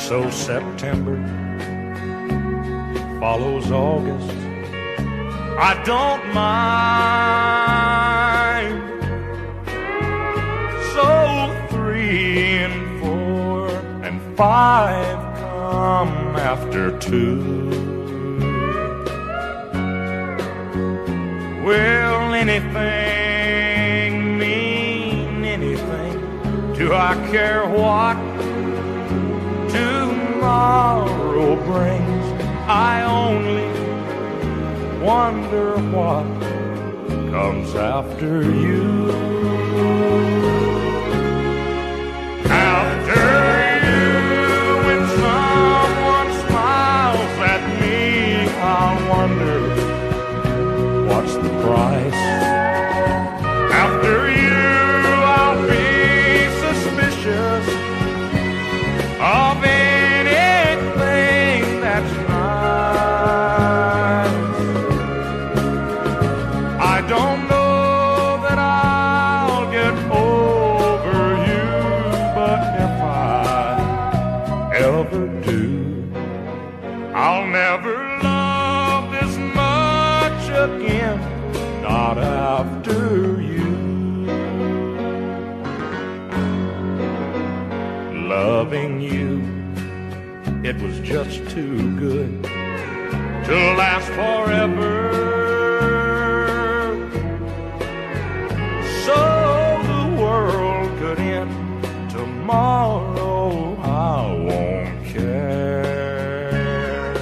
So September follows August. I don't mind. So 3 and 4 and 5 come after 2. Will anything mean anything? Do I care what tomorrow brings? I only wonder what comes after you. After you, when someone smiles at me, I'll wonder what's the price. After you, I'll be suspicious of anything that's nice. I don't know that I'll get over you, but if I ever do, I'll never love this much again, not after you. Loving you, it was just too good to last forever. So the world could end tomorrow, I won't care.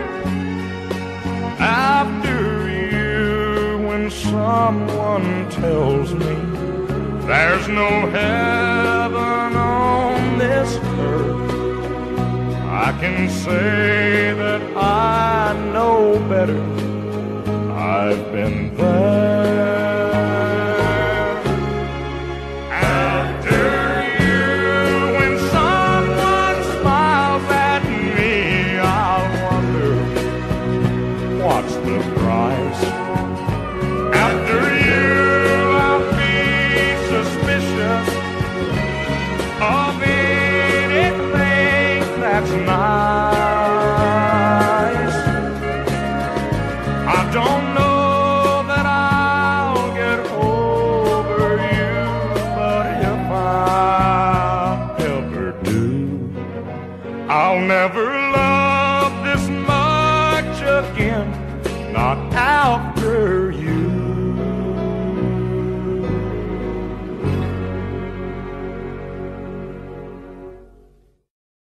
After you, when someone tells me there's no heaven on this earth, I can say that I know better. I've been there. After you, when someone smiles at me, I'll wonder what's the price. After you, I'll be suspicious of anything that's nice. I don't know that I'll get over you, but if I ever do, I'll never